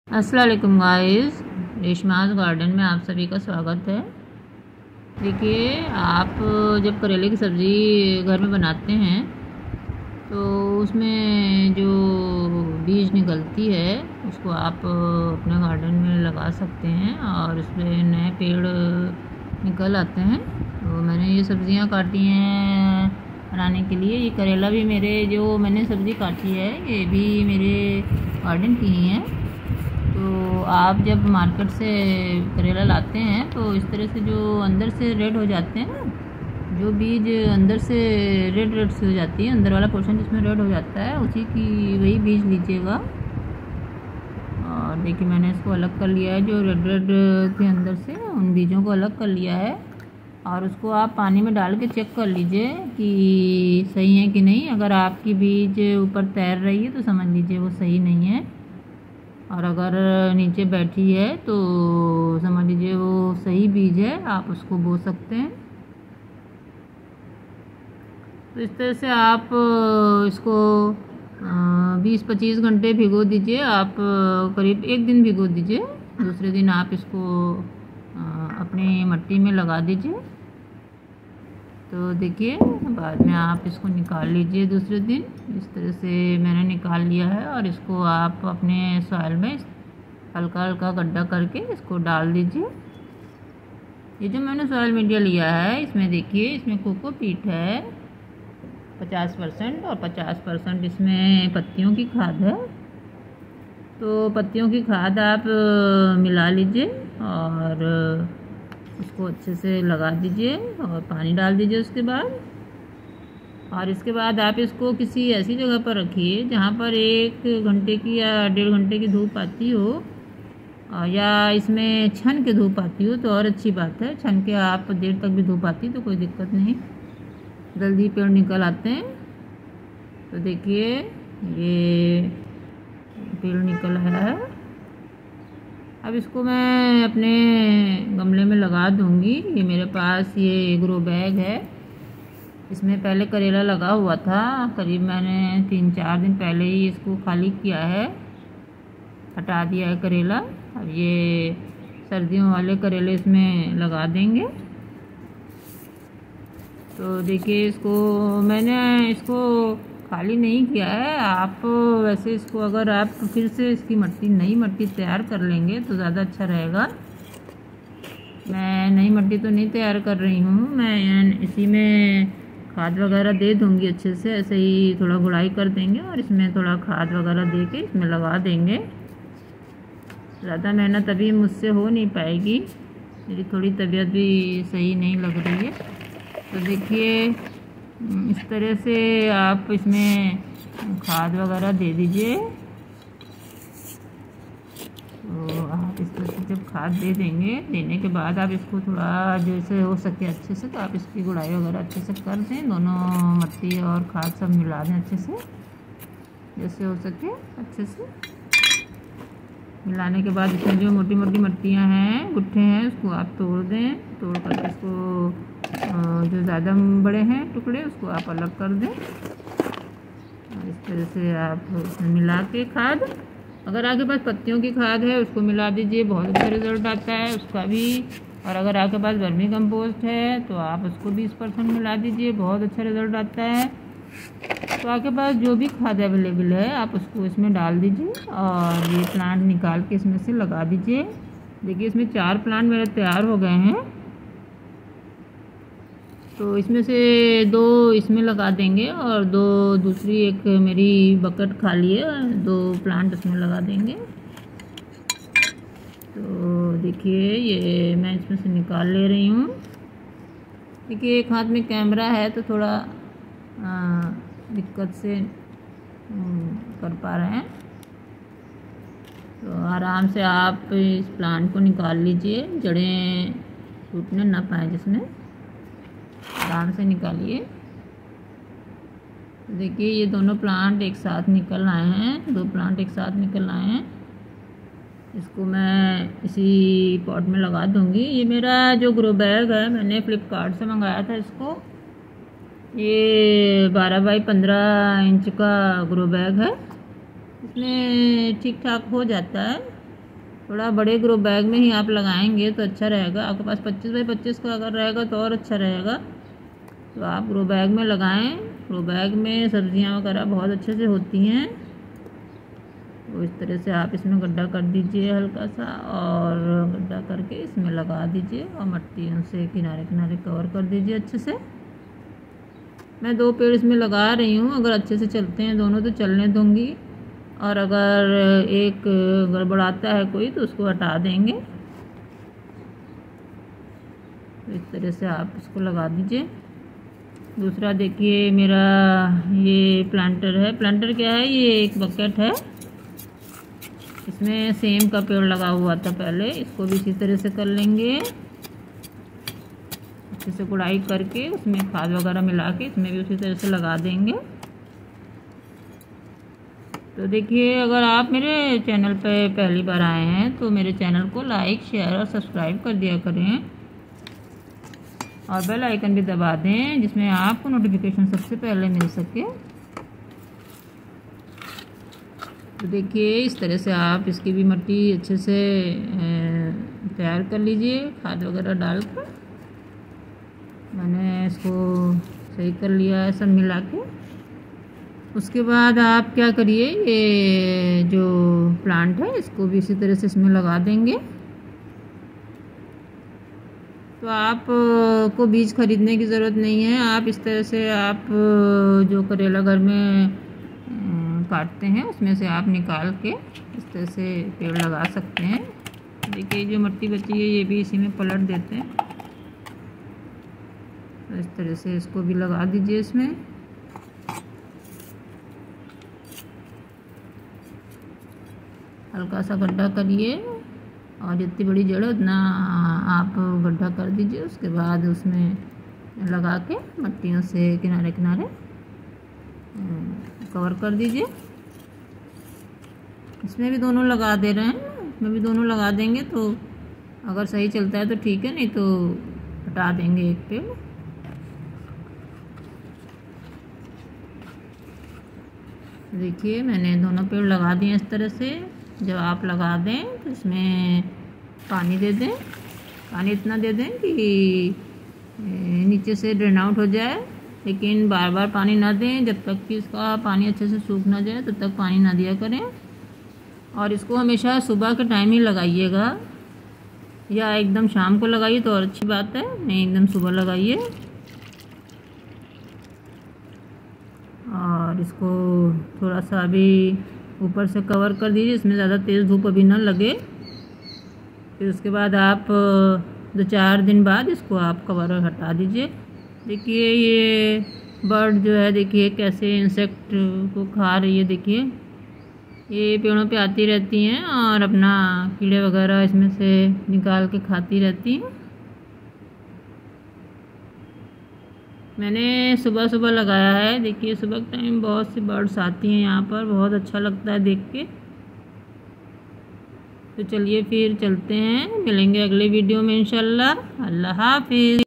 अस्सलाम वालेकुम guys, रेशमाज garden में आप सभी का स्वागत है। देखिए, आप जब करेले की सब्ज़ी घर में बनाते हैं तो उसमें जो बीज निकलती है उसको आप अपने गार्डन में लगा सकते हैं और उसमें नए पेड़ निकल आते हैं। तो मैंने ये सब्ज़ियां काटी हैं बनाने के लिए। ये करेला भी जो मैंने सब्ज़ी काटी है ये भी मेरे गार्डन की ही है। तो आप जब मार्केट से करेला लाते हैं तो इस तरह से जो अंदर से रेड हो जाते हैं ना, जो बीज अंदर से रेड से हो जाती है, अंदर वाला पोर्शन जिसमें रेड हो जाता है उसी की वही बीज लीजिएगा। और देखिए, मैंने इसको अलग कर लिया है, जो रेड के अंदर से उन बीजों को अलग कर लिया है। और उसको आप पानी में डाल के चेक कर लीजिए कि सही है कि नहीं। अगर आपकी बीज ऊपर तैर रही है तो समझ लीजिए वो सही नहीं है, और अगर नीचे बैठी है तो समझ लीजिए वो सही बीज है, आप उसको बो सकते हैं। तो इस तरह से आप इसको 20-25 घंटे भिगो दीजिए। आप करीब एक दिन भिगो दीजिए, दूसरे दिन आप इसको अपनी मट्टी में लगा दीजिए। तो देखिए, बाद में आप इसको निकाल लीजिए दूसरे दिन। इस तरह से मैंने निकाल लिया है और इसको आप अपने सॉइल में हल्का हल्का गड्ढा करके इसको डाल दीजिए। ये जो मैंने सॉइल मीडिया लिया है इसमें देखिए, इसमें कोकोपीट है 50% और 50% इसमें पत्तियों की खाद है। तो पत्तियों की खाद आप मिला लीजिए और उसको अच्छे से लगा दीजिए और पानी डाल दीजिए उसके बाद। और इसके बाद आप इसको किसी ऐसी जगह पर रखिए जहाँ पर 1 घंटे की या 1.5 घंटे की धूप आती हो, या इसमें छन के धूप आती हो तो और अच्छी बात है। छन के आप देर तक भी धूप आती तो कोई दिक्कत नहीं, जल्दी पेड़ निकल आते हैं। तो देखिए, ये पेड़ निकल आया है। अब इसको मैं अपने गमले में लगा दूंगी। ये मेरे पास ये ग्रो बैग है, इसमें पहले करेला लगा हुआ था। करीब मैंने 3-4 दिन पहले ही इसको खाली किया है, हटा दिया है करेला। अब ये सर्दियों वाले करेले इसमें लगा देंगे। तो देखिए, मैंने इसको खाली नहीं किया है। आप वैसे इसको अगर आप फिर से इसकी नई मट्टी तैयार कर लेंगे तो ज़्यादा अच्छा रहेगा। मैं नई मट्टी तो नहीं तैयार कर रही हूँ, मैं इसी में खाद वगैरह दे दूँगी अच्छे से। ऐसे ही थोड़ा गुड़ाई कर देंगे और इसमें थोड़ा खाद वगैरह दे के इसमें लगा देंगे। ज़्यादा मेहनत अभी मुझसे हो नहीं पाएगी, मेरी थोड़ी तबीयत भी सही नहीं लग रही है। तो देखिए, इस तरह से आप इसमें खाद वगैरह दे दीजिए। तो आप इस तरह से जब खाद दे देंगे, देने के बाद आप इसको थोड़ा जैसे हो सके अच्छे से, तो आप इसकी गुड़ाई वगैरह अच्छे से कर दें। दोनों मट्टी और खाद सब मिला दें अच्छे से, जैसे हो सके अच्छे से मिलाने के बाद इसमें जो मोटी मोटी मट्टियाँ हैं, गुट्ठे हैं, उसको आप तोड़ दें। तोड़ करके इसको जो ज़्यादा बड़े हैं टुकड़े उसको आप अलग कर दें। और इस तरह से आप उसमें मिला के खाद, अगर आपके पास पत्तियों की खाद है उसको मिला दीजिए, बहुत अच्छा रिज़ल्ट आता है उसका भी। और अगर आपके पास वर्मी कंपोस्ट है तो आप उसको 20% मिला दीजिए, बहुत अच्छा रिज़ल्ट आता है। तो आपके पास जो भी खाद अवेलेबल है आप उसको इसमें डाल दीजिए और ये प्लांट निकाल के इसमें से लगा दीजिए। देखिए, इसमें 4 प्लांट मेरे तैयार हो गए हैं। तो इसमें से 2 इसमें लगा देंगे और 2 दूसरी एक मेरी बकेट खाली है, 2 प्लांट इसमें लगा देंगे। तो देखिए, ये मैं इसमें से निकाल ले रही हूँ। देखिए, एक हाथ में कैमरा है तो थोड़ा दिक्कत से कर पा रहे हैं। तो आराम से आप इस प्लांट को निकाल लीजिए, जड़ें टूटने ना पाए जिसमें, आराम से निकालिए। तो देखिए, ये दोनों प्लांट एक साथ निकल आए हैं, 2 प्लांट एक साथ निकल आए हैं। इसको मैं इसी पॉट में लगा दूंगी। ये मेरा जो ग्रो बैग है मैंने फ्लिपकार्ट से मंगाया था इसको। ये 12 बाई 15 इंच का ग्रो बैग है, इसमें ठीक ठाक हो जाता है। थोड़ा बड़े ग्रो बैग में ही आप लगाएंगे तो अच्छा रहेगा। आपके पास 25 बाई 25 का अगर रहेगा तो और अच्छा रहेगा। तो आप ग्रो बैग में लगाएं। ग्रो बैग में सब्जियां वगैरह बहुत अच्छे से होती हैं। तो इस तरह से आप इसमें गड्ढा कर दीजिए हल्का सा, और गड्ढा करके इसमें लगा दीजिए और मट्टियों से किनारे किनारे कवर कर दीजिए अच्छे से। मैं 2 पेड़ इसमें लगा रही हूँ। अगर अच्छे से चलते हैं दोनों तो चलने दूँगी, और अगर एक गड़बड़ाता है कोई तो उसको हटा देंगे। तो इस तरह से आप इसको लगा दीजिए। दूसरा देखिए मेरा ये प्लांटर है। प्लांटर क्या है, ये एक बकेट है। इसमें सेम का पेड़ लगा हुआ था पहले। इसको भी इसी तरह से कर लेंगे, अच्छे से गुड़ाई करके उसमें खाद वगैरह मिला के इसमें भी उसी तरह से लगा देंगे। तो देखिए, अगर आप मेरे चैनल पे पहली बार आए हैं तो मेरे चैनल को लाइक, शेयर और सब्सक्राइब कर दिया करें, और बेल आइकन भी दबा दें जिसमें आपको नोटिफिकेशन सबसे पहले मिल सके। तो देखिए, इस तरह से आप इसकी भी मिट्टी अच्छे से तैयार कर लीजिए खाद वगैरह डालकर। मैंने इसको सही कर लिया है सब मिला के। उसके बाद आप क्या करिए, ये जो प्लांट है इसको भी इसी तरह से इसमें लगा देंगे। तो आप को बीज खरीदने की ज़रूरत नहीं है। आप इस तरह से आप जो करेला घर में काटते हैं उसमें से आप निकाल के इस तरह से पेड़ लगा सकते हैं। देखिए, जो मिट्टी बची है ये भी इसी में पलट देते हैं। तो इस तरह से इसको भी लगा दीजिए इसमें। हल्का सा गड्ढा करिए, और जितनी बड़ी जड़ है उतना आप गड्ढा कर दीजिए। उसके बाद उसमें लगा के मट्टियों से किनारे किनारे कवर कर दीजिए। इसमें भी दोनों लगा दे रहे हैं, इसमें भी दोनों लगा देंगे तो अगर सही चलता है तो ठीक है, नहीं तो हटा देंगे एक पेड़। देखिए, मैंने दोनों पेड़ लगा दिए इस तरह से। जब आप लगा दें तो इसमें पानी दे दें। पानी इतना दे दें कि नीचे से ड्रेन आउट हो जाए, लेकिन बार बार पानी ना दें। जब तक कि इसका पानी अच्छे से सूख ना जाए तब तक पानी ना दिया करें। और इसको हमेशा सुबह के टाइम ही लगाइएगा, या एकदम शाम को लगाइए तो और अच्छी बात है, नहीं एकदम सुबह लगाइए। और इसको थोड़ा सा अभी ऊपर से कवर कर दीजिए, इसमें ज़्यादा तेज़ धूप अभी ना लगे। फिर उसके बाद आप 2-4 दिन बाद इसको आप कवर हटा दीजिए। देखिए, ये बर्ड जो है देखिए कैसे इंसेक्ट को खा रही है। देखिए, ये पेड़ों पे आती रहती हैं और अपना कीड़े वगैरह इसमें से निकाल के खाती रहती हैं। मैंने सुबह सुबह लगाया है। देखिए, सुबह के टाइम बहुत सी बर्ड्स आती हैं यहाँ पर, बहुत अच्छा लगता है देख के। तो चलिए फिर चलते हैं, मिलेंगे अगले वीडियो में इंशाल्लाह। अल्लाह हाफिज़।